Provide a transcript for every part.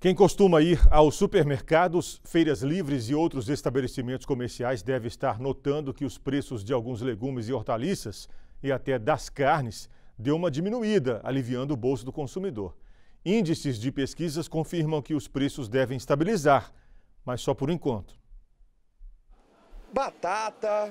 Quem costuma ir aos supermercados, feiras livres e outros estabelecimentos comerciais deve estar notando que os preços de alguns legumes e hortaliças e até das carnes deu uma diminuída, aliviando o bolso do consumidor. Índices de pesquisas confirmam que os preços devem estabilizar, mas só por enquanto. Batata,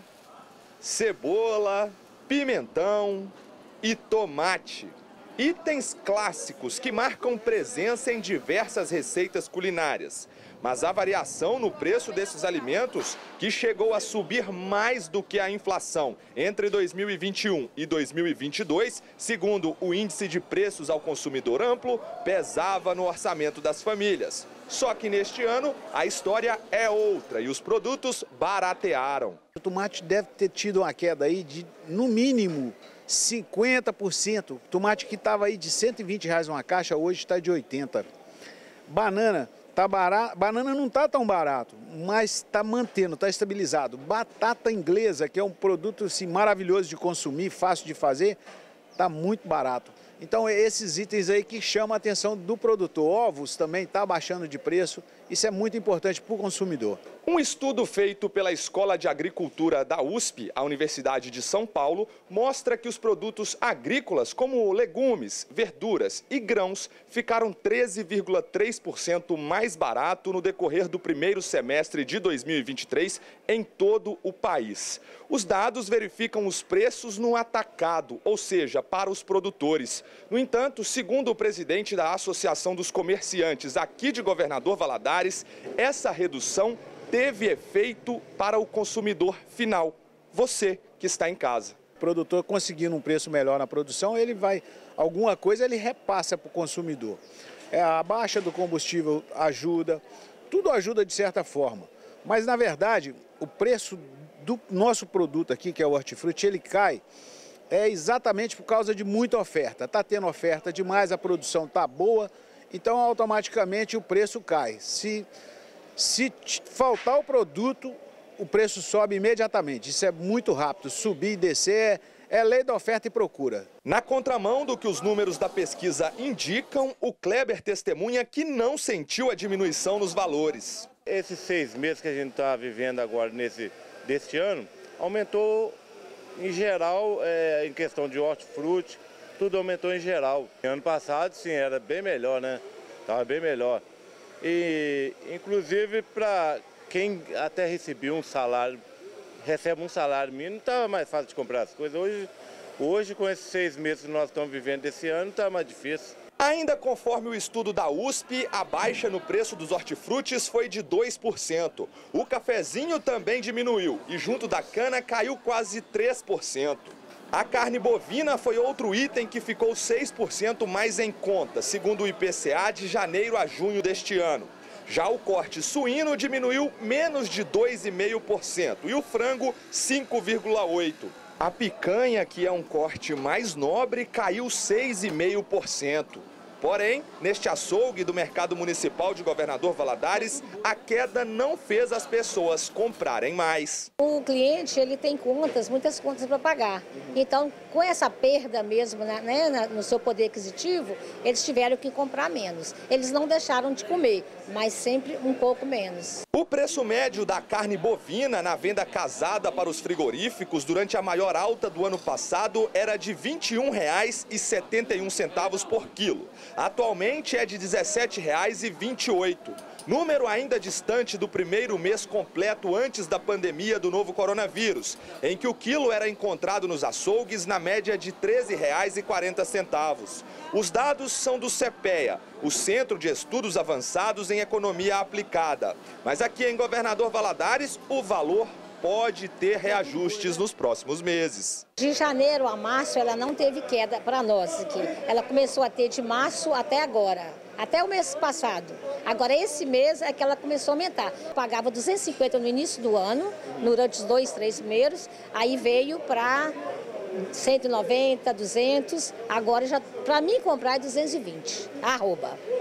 cebola, pimentão e tomate. Itens clássicos que marcam presença em diversas receitas culinárias. Mas a variação no preço desses alimentos, que chegou a subir mais do que a inflação entre 2021 e 2022, segundo o Índice de Preços ao Consumidor Amplo, pesava no orçamento das famílias. Só que neste ano a história é outra e os produtos baratearam. O tomate deve ter tido uma queda aí de, no mínimo, 50%. Tomate que estava aí de R$120 uma caixa, hoje está de 80. Banana tá barato, banana não está tão barato, mas está mantendo, está estabilizado. Batata inglesa, que é um produto assim, maravilhoso de consumir, fácil de fazer, está muito barato. Então esses itens aí que chamam a atenção do produtor. Ovos também está baixando de preço, isso é muito importante para o consumidor. Um estudo feito pela Escola de Agricultura da USP, a Universidade de São Paulo, mostra que os produtos agrícolas, como legumes, verduras e grãos, ficaram 13,3% mais barato no decorrer do primeiro semestre de 2023 em todo o país. Os dados verificam os preços no atacado, ou seja, para os produtores. No entanto, segundo o presidente da Associação dos Comerciantes aqui de Governador Valadares, essa redução teve efeito para o consumidor final, você que está em casa. O produtor conseguindo um preço melhor na produção, ele vai, alguma coisa ele repassa para o consumidor. A baixa do combustível ajuda, tudo ajuda de certa forma. Mas na verdade, o preço do nosso produto aqui, que é o hortifruti, ele cai exatamente por causa de muita oferta. Está tendo oferta demais, a produção está boa, então automaticamente o preço cai. Se faltar o produto, o preço sobe imediatamente. Isso é muito rápido, subir e descer é lei da oferta e procura. Na contramão do que os números da pesquisa indicam, o Kleber testemunha que não sentiu a diminuição nos valores. Esses 6 meses que a gente está vivendo agora deste ano, aumentou em geral, em questão de hortifruti, tudo aumentou em geral. Ano passado, sim, era bem melhor, né? Estava bem melhor. E, inclusive, para quem até recebia um salário, recebe um salário mínimo, estava mais fácil de comprar as coisas. Hoje, com esses 6 meses que nós estamos vivendo desse ano, está mais difícil. Ainda conforme o estudo da USP, a baixa no preço dos hortifrutis foi de 2%. O cafezinho também diminuiu e junto da cana caiu quase 3%. A carne bovina foi outro item que ficou 6% mais em conta, segundo o IPCA de janeiro a junho deste ano. Já o corte suíno diminuiu menos de 2,5% e o frango 5,8%. A picanha, que é um corte mais nobre, caiu 6,5%. Porém, neste açougue do Mercado Municipal de Governador Valadares, a queda não fez as pessoas comprarem mais. O cliente ele tem muitas contas para pagar. Então, com essa perda mesmo no seu poder aquisitivo, eles tiveram que comprar menos. Eles não deixaram de comer, mas sempre um pouco menos. O preço médio da carne bovina na venda casada para os frigoríficos durante a maior alta do ano passado era de R$ 21,71 por quilo. Atualmente é de R$ 17,28. Número ainda distante do primeiro mês completo antes da pandemia do novo coronavírus, em que o quilo era encontrado nos açougues na média de R$ 13,40. Os dados são do CEPEA, o Centro de Estudos Avançados em Economia Aplicada. Mas aqui em Governador Valadares, o valor pode ter reajustes nos próximos meses. De janeiro a março, ela não teve queda para nós aqui. Ela começou a ter de março até agora, até o mês passado. Agora, esse mês é que ela começou a aumentar. Pagava 250 no início do ano, durante os 2, 3 primeiros, aí veio para 190, 200, agora já para mim comprar é 220, arroba.